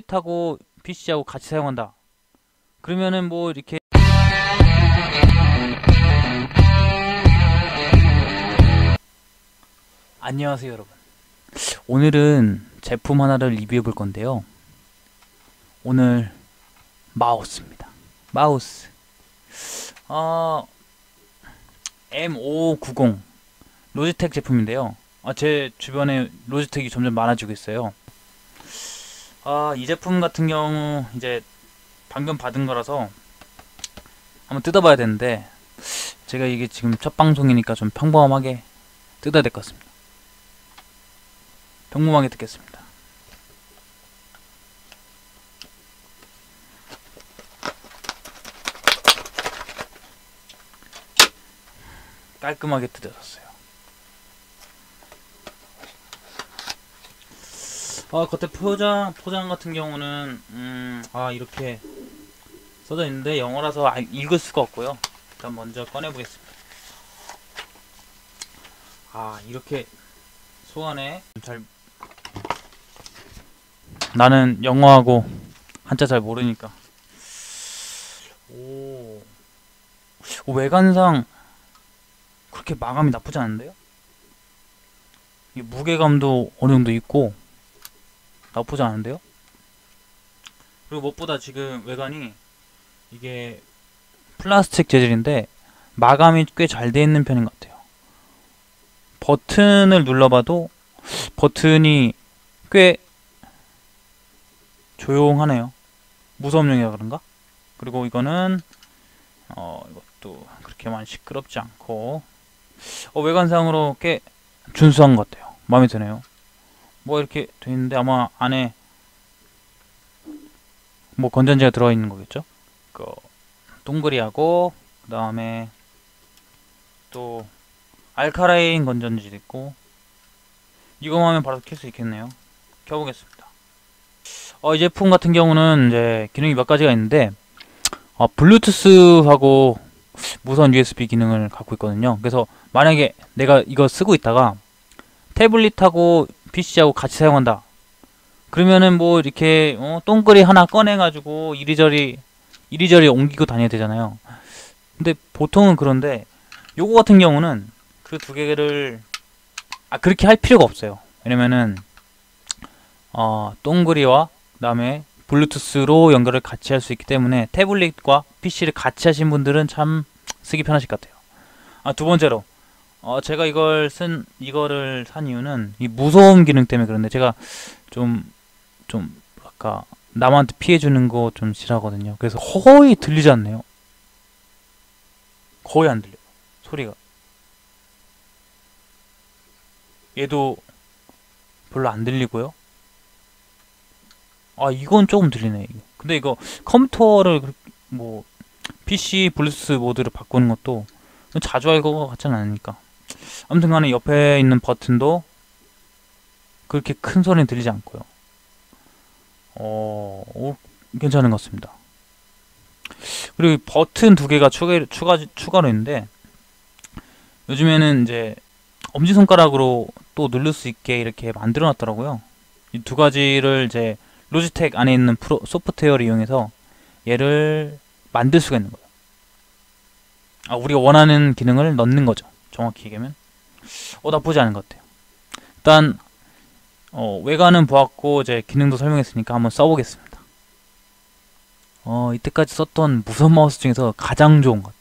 태블릿하고 PC하고 같이 사용한다. 그러면은 뭐 이렇게 안녕하세요 여러분. 오늘은 제품 하나를 리뷰해 볼 건데요. 오늘 마우스입니다. 마우스 M590 로지텍 제품인데요. 제 주변에 로지텍이 점점 많아지고 있어요. 이 제품 같은 경우 이제 방금 받은 거라서 한번 뜯어봐야 되는데, 제가 이게 지금 첫 방송이니까 좀 평범하게 뜯어야 될 것 같습니다. 평범하게 뜯겠습니다. 깔끔하게 뜯어졌어요. 겉에 포장 같은 경우는 이렇게 써져 있는데 영어라서 읽을 수가 없고요. 일단 먼저 꺼내 보겠습니다. 이렇게 소안에 나는 영어하고 한자 잘 모르니까. 외관상 그렇게 마감이 나쁘지 않은데요? 이 무게감도 어느 정도 있고 나쁘지 않은데요? 그리고 무엇보다 지금 외관이 이게 플라스틱 재질인데 마감이 꽤 잘 되어 있는 편인 것 같아요. 버튼을 눌러봐도 버튼이 꽤 조용하네요. 무서움용이라 그런가? 그리고 이거는 이것도 그렇게 많이 시끄럽지 않고 외관상으로 꽤 준수한 것 같아요. 마음에 드네요. 뭐 이렇게 돼 있는데 아마 안에 뭐 건전지가 들어있는 거겠죠? 동그리하고 그 다음에 또 알카라인 건전지도 있고, 이거만 하면 바로 켤 수 있겠네요. 켜보겠습니다. 이 제품 같은 경우는 이제 기능이 몇 가지가 있는데 블루투스하고 무선 USB 기능을 갖고 있거든요. 그래서 만약에 내가 이거 쓰고 있다가 태블릿하고 PC하고 같이 사용한다. 그러면은 뭐 이렇게 동그리 하나 꺼내가지고 이리저리 옮기고 다녀야 되잖아요. 근데 보통은 그런데 요거 같은 경우는 그 두 개를 그렇게 할 필요가 없어요. 왜냐면은 동그리와 그 다음에 블루투스로 연결을 같이 할 수 있기 때문에 태블릿과 PC를 같이 하신 분들은 참 쓰기 편하실 것 같아요. 두 번째로 제가 이거를 산 이유는 이 무소음 기능 때문에. 그런데 제가 좀 아까 남한테 피해주는 거 좀 싫어하거든요. 그래서 거의 들리지 않네요. 거의 안 들려요, 소리가. 얘도 별로 안 들리고요. 이건 조금 들리네. 근데 이거 컴퓨터를 뭐 PC 블루투스 모드를 바꾸는 것도 자주 할 것 같지는 않으니까. 아무튼 간에 옆에 있는 버튼도 그렇게 큰 소리는 들리지 않고요. 괜찮은 것 같습니다. 그리고 버튼 두 개가 추가로 있는데, 요즘에는 이제 엄지손가락으로 또 누를 수 있게 이렇게 만들어 놨더라고요. 이 두 가지를 이제 로지텍 안에 있는 소프트웨어를 이용해서 얘를 만들 수가 있는 거예요. 우리가 원하는 기능을 넣는 거죠. 정확히 얘기하면. 나쁘지 않은 것 같아요. 일단 외관은 보았고 이제 기능도 설명했으니까 한번 써보겠습니다. 이때까지 썼던 무선 마우스 중에서 가장 좋은 것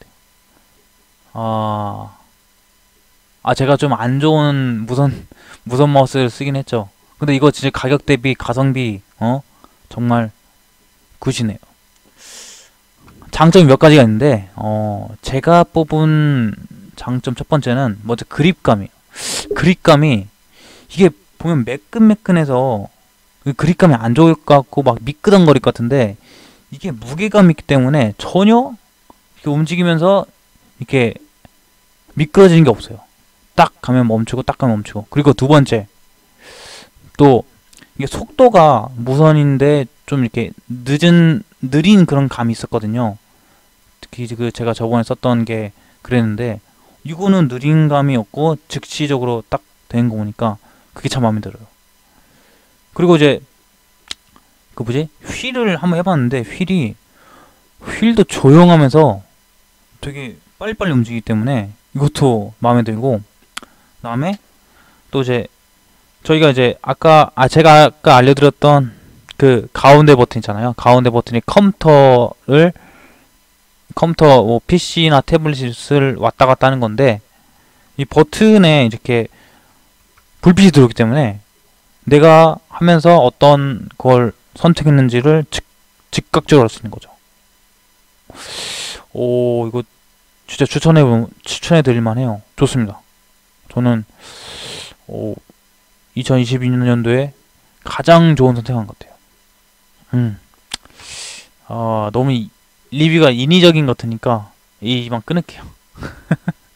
같아요. 제가 좀 안 좋은 무선 마우스를 쓰긴 했죠. 근데 이거 진짜 가격 대비 가성비 정말 굿이네요. 장점이 몇 가지가 있는데 제가 뽑은 장점 첫 번째는 먼저 그립감이에요. 그립감이 이게 보면 매끈매끈해서 그립감이 안 좋을 것 같고 막 미끄덩거릴 것 같은데, 이게 무게감이 있기 때문에 전혀 이렇게 움직이면서 이렇게 미끄러지는 게 없어요. 딱 가면 멈추고 딱 가면 멈추고. 그리고 두 번째, 또 이게 속도가 무선인데 좀 이렇게 느린 그런 감이 있었거든요. 특히 제가 저번에 썼던 게 그랬는데, 이거는 느린 감이 없고 즉시적으로 딱 되는 거 보니까 그게 참 마음에 들어요. 그리고 이제 그 뭐지? 휠을 한번 해봤는데 휠도 조용하면서 되게 빨리빨리 움직이기 때문에 이것도 마음에 들고, 그다음에 또 이제 저희가 이제 제가 아까 알려드렸던 그 가운데 버튼 있잖아요. 가운데 버튼이 컴퓨터 뭐 PC나 태블릿을 왔다 갔다 하는 건데, 이 버튼에 이렇게 불빛이 들어오기 때문에 내가 하면서 어떤 걸 선택했는지를 즉각적으로 알 수 있는 거죠. 오, 이거 진짜 추천해 드릴 만해요. 좋습니다. 저는 2022년도에 가장 좋은 선택한 것 같아요. 너무 리뷰가 인위적인 것 같으니까 이만 끊을게요.